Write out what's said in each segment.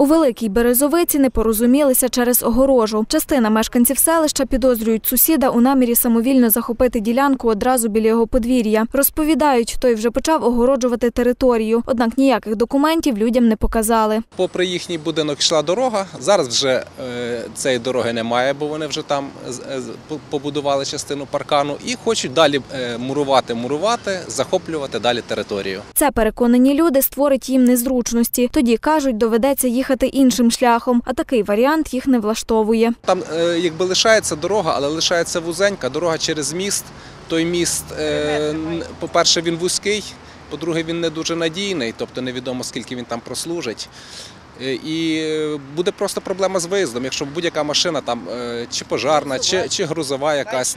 У Великій Березовиці не порозумілися через огорожу. Частина мешканців селища підозрюють сусіда у намірі самовільно захопити ділянку одразу біля його подвір'я. Розповідають, той вже почав огороджувати територію, однак ніяких документів людям не показали. Попри їхній будинок йшла дорога, зараз вже цієї дороги немає, бо вони вже там побудували частину паркану і хочуть далі мурувати, захоплювати далі територію. Це, переконані люди, створить їм незручності. Тоді, кажуть, доведеться їхати іншим шляхом, а такий варіант їх не влаштовує. Там якби лишається дорога, але лишається вузенька, дорога через міст. Той міст, по-перше, він вузький, по-друге, він не дуже надійний, тобто невідомо, скільки він там прослужить. І буде просто проблема з виїздом, якщо будь-яка машина, там, чи пожарна, чи грузова якась,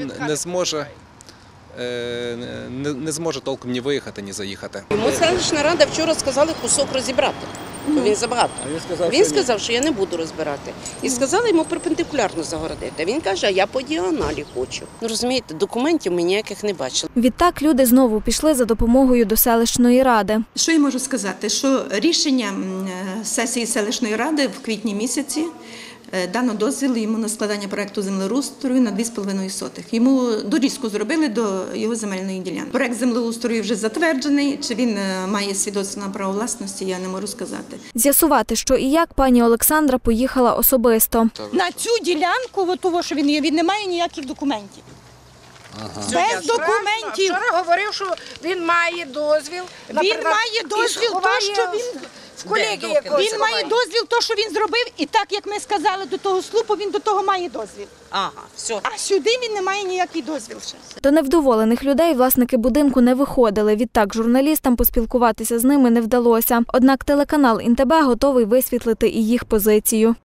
не зможе толком ні виїхати, ні заїхати. Йому селищна рада вчора сказали кусок розібрати, то він забагато. Він сказав, що я не буду розбирати. І сказали йому перпендикулярно загородити. Він каже, а я по діагоналі хочу. Ну, розумієте, документів ми ніяких не бачили. Відтак люди знову пішли за допомогою до селищної ради. Що я можу сказати? Що рішення сесії селищної ради в квітні місяці дано дозвіл йому на складання проєкту землеустрою на 2,5 сотих. Йому дорізку зробили до його земельної ділянки. Проєкт землеустрою вже затверджений. Чи він має свідоцтво на право власності, я не можу сказати. З'ясувати, що і як, пані Олександра поїхала особисто. На цю ділянку, того, що він не має ніяких документів. Без документів. Вчора говорив, що він має дозвіл. Він має дозвіл, він має дозвіл, то, що він зробив, і так, як ми сказали до того слупу, він до того має дозвіл. Ага, все. А сюди він не має ніякий дозвіл ще. До невдоволених людей власники будинку не виходили. Відтак журналістам поспілкуватися з ними не вдалося. Однак телеканал ІНТБ готовий висвітлити і їх позицію.